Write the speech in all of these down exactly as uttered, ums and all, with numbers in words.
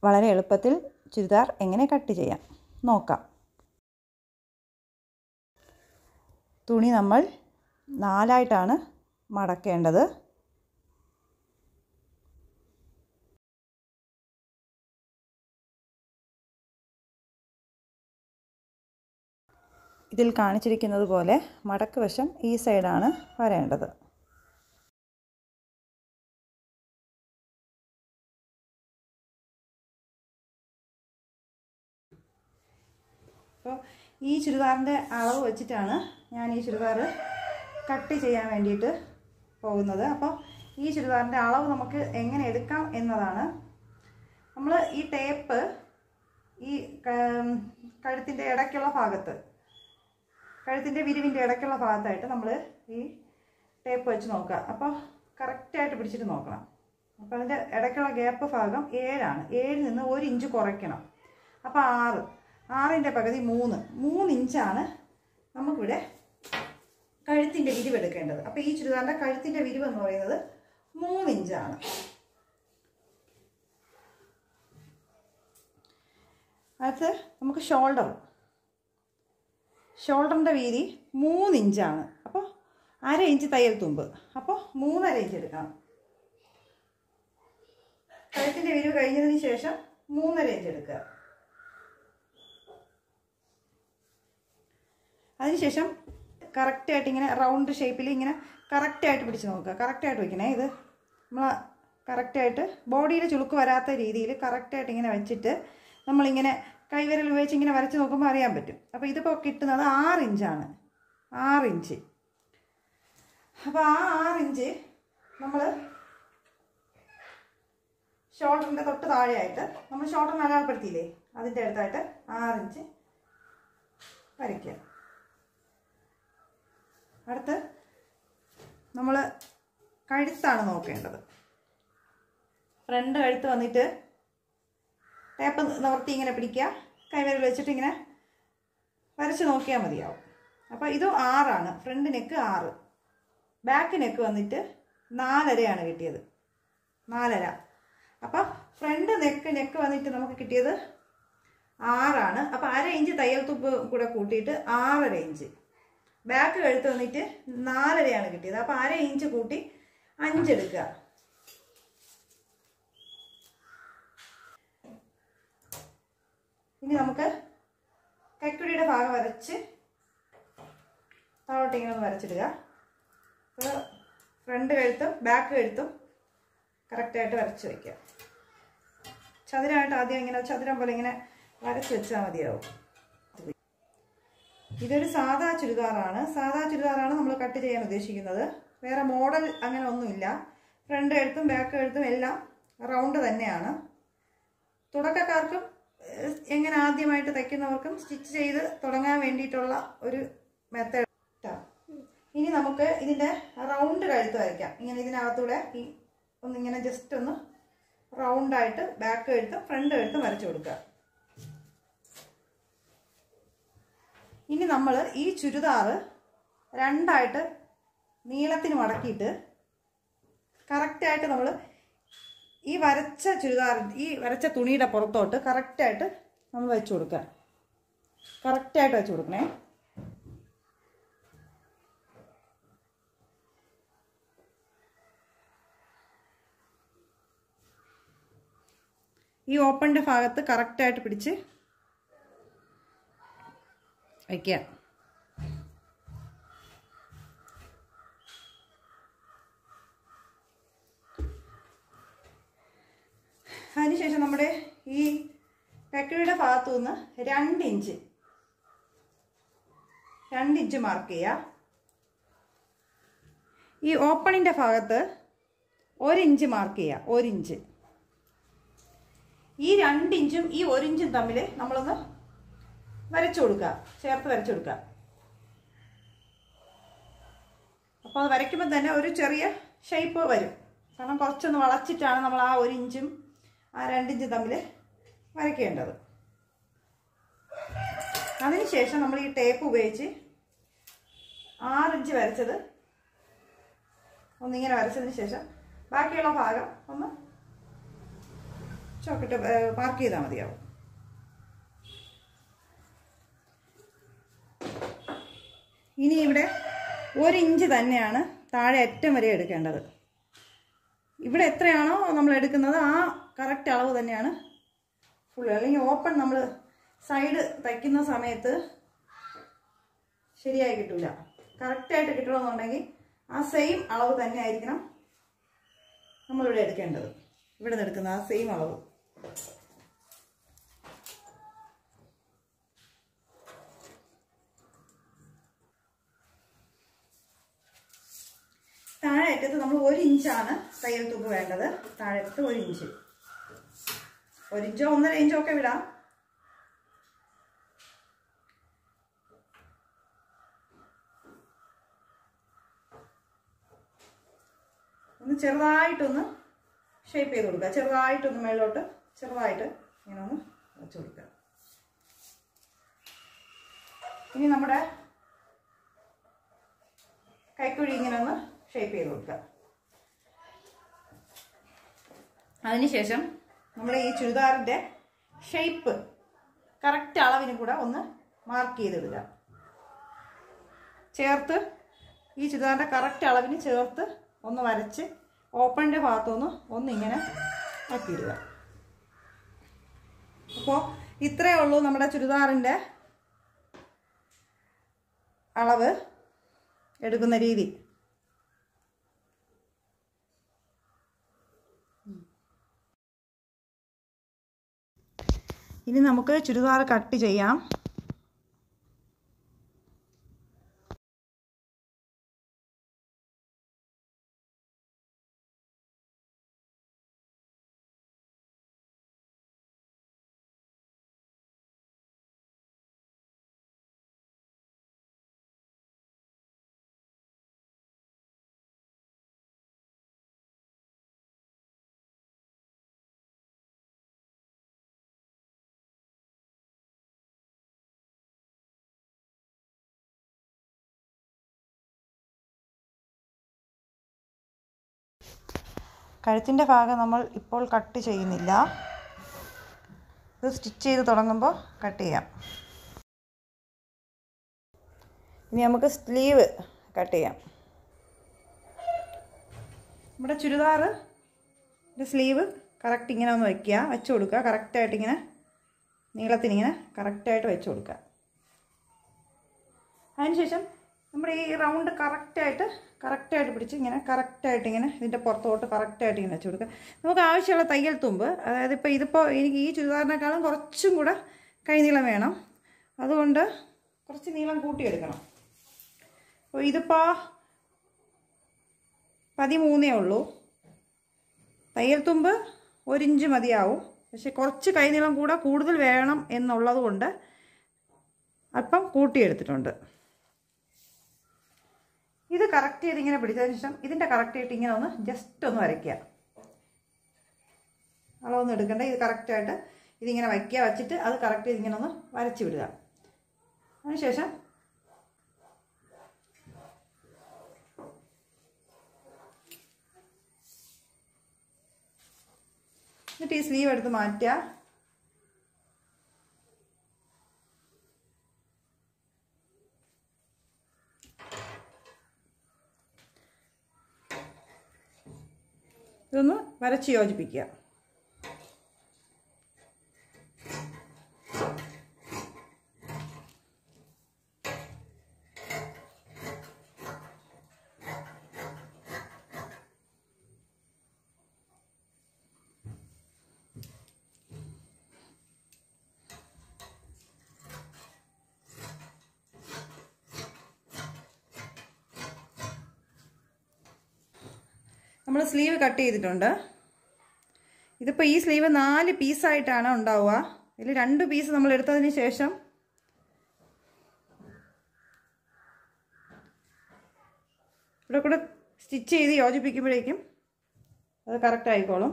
വളരെ എളുപ്പത്തിൽ ചുരിദാർ എങ്ങനെ കട്ട് ചെയ്യാം നോക്കാം. തുണി നമ്മൾ നാലായിട്ടാണ് മടക്കേണ്ടത്. ഇതിൽ കാണിച്ചിരിക്കുന്നത് പോലെ മടക്ക് വശം ഈ സൈഡാണ് വരേണ്ടത്. അപ്പോൾ ഈ ചുരിദാറിൻ്റെ അളവ് വെച്ചിട്ടാണ് ഞാൻ ഈ ചുരിദാർ കട്ട് ചെയ്യാൻ വേണ്ടിയിട്ട് പോകുന്നത്. അപ്പോൾ ഈ ചുരിദാറിൻ്റെ അളവ് നമുക്ക് എങ്ങനെ എടുക്കാം എന്നതാണ്. നമ്മൾ ഈ ടേപ്പ് ഈ കഴുത്തിൻ്റെ ഇടയ്ക്കുള്ള ഭാഗത്ത് കഴുത്തിൻ്റെ വിരിവിൻ്റെ ഇടയ്ക്കുള്ള ഭാഗത്തായിട്ട് നമ്മൾ ഈ ടേപ്പ് വെച്ച് നോക്കുക. അപ്പോൾ കറക്റ്റായിട്ട് പിടിച്ചിട്ട് നോക്കണം. അപ്പോൾ അതിൻ്റെ ഇടയ്ക്കുള്ള ഗ്യാപ്പ് ഭാഗം ഏഴാണ്. ഏഴിൽ നിന്ന് ഒരു ഇഞ്ച് കുറയ്ക്കണം. അപ്പോൾ ആറ് ആറിൻ്റെ പകുതി മൂന്ന് മൂന്ന് ഇഞ്ചാണ് നമുക്കിവിടെ കഴുത്തിൻ്റെ വിരിവ് എടുക്കേണ്ടത്. അപ്പോൾ ഈ ചുരിദാറിൻ്റെ കഴുത്തിൻ്റെ വിരിവ് എന്ന് പറയുന്നത് മൂന്ന് ഇഞ്ചാണ്. അടുത്ത് നമുക്ക് ഷോൾഡർ ഷോൾഡറിൻ്റെ വീതി മൂന്ന് ഇഞ്ചാണ്. അപ്പോൾ അര ഇഞ്ച് തയ്യൽ തുമ്പ്. അപ്പോൾ മൂന്നര ഇഞ്ച് എടുക്കണം. കഴുത്തിൻ്റെ വിരിവ് കഴിഞ്ഞതിന് ശേഷം മൂന്നര ഇഞ്ച് എടുക്കുക. അതിനുശേഷം കറക്റ്റായിട്ട് ഇങ്ങനെ റൗണ്ട് ഷേപ്പിൽ ഇങ്ങനെ കറക്റ്റായിട്ട് പിടിച്ച് നോക്കുക. കറക്റ്റായിട്ട് വയ്ക്കണേ. ഇത് നമ്മൾ കറക്റ്റായിട്ട് ബോഡിയിൽ ചുളുക്ക് വരാത്ത രീതിയിൽ കറക്റ്റായിട്ട് ഇങ്ങനെ വെച്ചിട്ട് നമ്മളിങ്ങനെ കൈവിരൽ ഉപയോഗിച്ച് ഇങ്ങനെ വരച്ച് നോക്കുമ്പോൾ അറിയാൻ പറ്റും. അപ്പോൾ ഇതിപ്പോൾ കിട്ടുന്നത് ആറ് ഇഞ്ചാണ്. ആറ് ഇഞ്ച്. അപ്പോൾ ആ ആറ് ഇഞ്ച് നമ്മൾ ഷോൾഡറിൻ്റെ തൊട്ട് താഴെയായിട്ട് നമ്മൾ ഷോൾഡറിന് അടയാളപ്പെടുത്തിയില്ലേ, അതിൻ്റെ അടുത്തായിട്ട് ആറ് ഇഞ്ച് വരയ്ക്കുക. അടുത്ത് നമ്മൾ കഴുത്താണ് നോക്കേണ്ടത്. ഫ്രണ്ട് കഴുത്ത് വന്നിട്ട് ടേപ്പ് നിവർത്തി ഇങ്ങനെ പിടിക്കുക. കൈവിരൽ വെച്ചിട്ട് ഇങ്ങനെ വരച്ച് നോക്കിയാൽ മതിയാവും. അപ്പോൾ ഇതും ആറാണ്. ഫ്രണ്ട് നെക്ക് ആറ്. ബാക്ക് നെക്ക് വന്നിട്ട് നാലരയാണ് കിട്ടിയത്. നാലര. അപ്പം ഫ്രണ്ട് നെക്ക് നെക്ക് വന്നിട്ട് നമുക്ക് കിട്ടിയത് ആറാണ്. അപ്പോൾ അര ഇഞ്ച് തയ്യൽ തുമ്പ് കൂടെ കൂട്ടിയിട്ട് ആറര ഇഞ്ച്. ബാക്ക് കഴുത്ത് വന്നിട്ട് നാലരയാണ് കിട്ടിയത്. അപ്പോൾ അര ഇഞ്ച് കൂട്ടി അഞ്ചെടുക്കുക. ഇനി നമുക്ക് കൈക്കുഴിയുടെ ഭാഗം വരച്ച് താഴോട്ട് ഇങ്ങനെ ഒന്ന് വരച്ചിടുക. അപ്പോൾ ഫ്രണ്ട് കഴുത്തും ബാക്ക് കഴുത്തും കറക്റ്റായിട്ട് വരച്ച് വയ്ക്കുക. ചതുരമായിട്ട് ആദ്യം ഇങ്ങനെ ചതുരം പോലെ ഇങ്ങനെ വരച്ച് വെച്ചാൽ മതിയാവും. ഇതൊരു സാധാ ചുരിദാറാണ്. സാധാ ചുരിദാറാണ് നമ്മൾ കട്ട് ചെയ്യാൻ ഉദ്ദേശിക്കുന്നത്. വേറെ മോഡൽ അങ്ങനെ ഒന്നുമില്ല. ഫ്രണ്ട് കഴുത്തും ബാക്ക് കഴുത്തും എല്ലാം റൗണ്ട് തന്നെയാണ്. തുടക്കക്കാർക്കും എങ്ങനെ ആദ്യമായിട്ട് തയ്ക്കുന്നവർക്കും സ്റ്റിച്ച് ചെയ്ത് തുടങ്ങാൻ വേണ്ടിയിട്ടുള്ള ഒരു മെത്തേഡ്. ഇനി നമുക്ക് ഇതിൻ്റെ റൗണ്ട് കഴുത്ത് വരയ്ക്കാം. ഇങ്ങനെ ഇതിനകത്തൂടെ ഈ ഒന്നിങ്ങനെ ജസ്റ്റ് ഒന്ന് റൗണ്ടായിട്ട് ബാക്ക് കഴുത്തും ഫ്രണ്ട് കഴുത്തും വരച്ചു കൊടുക്കുക. ഇനി നമ്മൾ ഈ ചുരിദാർ രണ്ടായിട്ട് നീളത്തിന് മടക്കിയിട്ട് കറക്റ്റായിട്ട് നമ്മൾ ഈ വരച്ച ചുരിദാർ ഈ വരച്ച തുണിയുടെ പുറത്തോട്ട് കറക്റ്റായിട്ട് നമ്മൾ വെച്ച് കൊടുക്കുക. കറക്റ്റായിട്ട് വെച്ച് കൊടുക്കണേ. ഈ ഓപ്പണിൻ്റെ ഭാഗത്ത് കറക്റ്റായിട്ട് പിടിച്ച് വയ്ക്കുക. അതിനുശേഷം നമ്മുടെ ഈ കൈക്കുഴിയുടെ ഭാഗത്തു നിന്ന് രണ്ട് ഇഞ്ച് രണ്ട് ഇഞ്ച് മാർക്ക് ചെയ്യുക. ഈ ഓപ്പണിൻ്റെ ഭാഗത്ത് ഒരു ഇഞ്ച് മാർക്ക് ചെയ്യുക. ഒരു ഇഞ്ച്. ഈ രണ്ട് ഇഞ്ചും ഈ ഒരു ഇഞ്ചും തമ്മിൽ നമ്മളൊന്ന് വരച്ചു കൊടുക്കുക. ചേർത്ത് വരച്ചു കൊടുക്കുക. അപ്പോൾ അത് വരയ്ക്കുമ്പോൾ തന്നെ ഒരു ചെറിയ ഷേപ്പ് വരും. കാരണം കുറച്ചൊന്ന് വളച്ചിട്ടാണ് നമ്മൾ ആ ഒരു ഇഞ്ചും ആ രണ്ടിഞ്ചും തമ്മിൽ വരയ്ക്കേണ്ടത്. അതിനുശേഷം നമ്മൾ ഈ ടേപ്പ് ഉപയോഗിച്ച് ആറിഞ്ച് വരച്ചത് ഒന്നിങ്ങനെ വരച്ചതിന് ശേഷം ബാക്കിയുള്ള ഭാഗം ഒന്ന് ചോക്കിട്ട് മാർക്ക് ചെയ്താൽ മതിയാവും. ഇനി ഇവിടെ ഒരു ഇഞ്ച് തന്നെയാണ് താഴെ അറ്റം വരെ എടുക്കേണ്ടത്. ഇവിടെ എത്രയാണോ നമ്മൾ എടുക്കുന്നത് ആ കറക്റ്റ് അളവ് തന്നെയാണ് ഫുൾ. അല്ലെങ്കിൽ ഓപ്പൺ നമ്മൾ സൈഡ് തയ്ക്കുന്ന സമയത്ത് ശരിയായി കിട്ടില്ല. കറക്റ്റായിട്ട് കിട്ടണമെന്നുണ്ടെങ്കിൽ ആ സെയിം അളവ് തന്നെ ആയിരിക്കണം നമ്മളിവിടെ എടുക്കേണ്ടത്. ഇവിടെ നിന്ന് എടുക്കുന്ന ആ സെയിം അളവ്. താഴെ അറ്റത്ത് നമ്മൾ ഒരു ഇഞ്ചാണ് തയ്യൽ തുമ്പ് വേണ്ടത്. താഴത്ത് ഒരു ഇഞ്ച്, ഒരു ഇഞ്ചോ ഒന്നര ഇഞ്ചോ ഒക്കെ വിടാം. ഒന്ന് ചെറുതായിട്ടൊന്ന് ഷേപ്പ് ചെയ്ത് കൊടുക്കുക. ചെറുതായിട്ടൊന്ന് മേലോട്ട് ചെറുതായിട്ട് ഇങ്ങനെ ഒന്ന് വെച്ച് കൊടുക്കുക. ഇനി നമ്മുടെ കൈക്കുഴി ഇങ്ങനെ ഒന്ന് ഷേപ്പ് ചെയ്ത് കൊടുക്കുക. അതിനുശേഷം നമ്മുടെ ഈ ചുരിദാറിൻ്റെ ഷേപ്പ് കറക്റ്റ് അളവിന് കൂടെ ഒന്ന് മാർക്ക് ചെയ്തിടുക. ചേർത്ത് ഈ ചുരിദാറിൻ്റെ കറക്റ്റ് അളവിന് ചേർത്ത് ഒന്ന് വരച്ച് ഓപ്പണിൻ്റെ ഭാഗത്തൊന്ന് ഒന്നിങ്ങനെ ആക്കിയിടുക. അപ്പോൾ ഇത്രയേ ഉള്ളൂ നമ്മുടെ ചുരിദാറിൻ്റെ അളവ് എടുക്കുന്ന രീതി. ഇനി നമുക്ക് ചുരിദാർ കട്ട് ചെയ്യാം. കഴുത്തിൻ്റെ ഭാഗം നമ്മൾ ഇപ്പോൾ കട്ട് ചെയ്യുന്നില്ല. ഇത് സ്റ്റിച്ച് ചെയ്ത് തുടങ്ങുമ്പോൾ കട്ട് ചെയ്യാം. ഇനി നമുക്ക് സ്ലീവ് കട്ട് ചെയ്യാം. നമ്മുടെ ചുരിദാറിൻ്റെ സ്ലീവ് കറക്റ്റ് ഇങ്ങനെ ഒന്ന് വയ്ക്കുക, വെച്ച് കൊടുക്കുക. കറക്റ്റായിട്ടിങ്ങനെ നീളത്തിനിങ്ങനെ കറക്റ്റായിട്ട് വെച്ച് കൊടുക്കുക. അതിനുശേഷം നമ്മുടെ ഈ റൗണ്ട് കറക്റ്റായിട്ട് കറക്റ്റായിട്ട് പിടിച്ച് ഇങ്ങനെ കറക്റ്റായിട്ട് ഇങ്ങനെ ഇതിൻ്റെ പുറത്തോട്ട് കറക്റ്റായിട്ട് ഇങ്ങനെ വെച്ച് കൊടുക്കുക. നമുക്ക് ആവശ്യമുള്ള തയ്യൽ തുമ്പ്, അതായത് ഇപ്പോൾ ഇതിപ്പോൾ എനിക്ക് ഈ ചുരിദാറിനേക്കാളും കുറച്ചും കൂടെ കൈനീളം വേണം. അതുകൊണ്ട് കുറച്ച് നീളം കൂട്ടിയെടുക്കണം. അപ്പോൾ ഇതിപ്പോൾ പതിമൂന്നേ ഉള്ളൂ. തയ്യൽ തുമ്പ് ഒരിഞ്ച് മതിയാവും. പക്ഷെ കുറച്ച് കൈനീളം കൂടെ കൂടുതൽ വേണം എന്നുള്ളത് കൊണ്ട് അല്പം കൂട്ടിയെടുത്തിട്ടുണ്ട്. ഇത് കറക്റ്റ് ചെയ്ത് ഇങ്ങനെ പിടിച്ചതിന് ശേഷം ഇതിൻ്റെ കറക്റ്റ് ആയിട്ട് ഇങ്ങനെ ഒന്ന് ജസ്റ്റ് ഒന്ന് വരയ്ക്കുക. അളവൊന്നും എടുക്കണ്ട. ഇത് കറക്റ്റായിട്ട് ഇതിങ്ങനെ വയ്ക്കുക. വച്ചിട്ട് അത് കറക്റ്റ് ചെയ്ത് ഇങ്ങനെ ഒന്ന് വരച്ച് വിടുക. അതിനുശേഷം എന്നിട്ട് ഈ സ്ലീവ് എടുത്ത് മാറ്റുക. ഇതൊന്ന് വരച്ച് യോജിപ്പിക്കുക. നമ്മൾ സ്ലീവ് കട്ട് ചെയ്തിട്ടുണ്ട്. ഇതിപ്പോൾ ഈ സ്ലീവ് നാല് പീസായിട്ടാണ് ഉണ്ടാവുക. ഇതിൽ രണ്ട് പീസ് നമ്മൾ എടുത്തതിന് ശേഷം ഇവിടെ കൂടെ സ്റ്റിച്ച് ചെയ്ത് യോജിപ്പിക്കുമ്പോഴേക്കും അത് കറക്റ്റ് ആയിക്കോളും.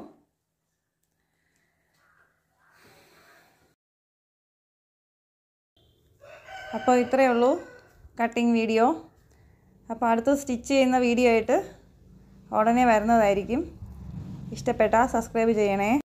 അപ്പോൾ ഇത്രയേ ഉള്ളൂ കട്ടിങ് വീഡിയോ. അപ്പോൾ അടുത്ത് സ്റ്റിച്ച് ചെയ്യുന്ന വീഡിയോ ആയിട്ട് ഉടനെ വരുന്നതായിരിക്കും. ഇഷ്ടപ്പെട്ടാൽ സബ്സ്ക്രൈബ് ചെയ്യണേ.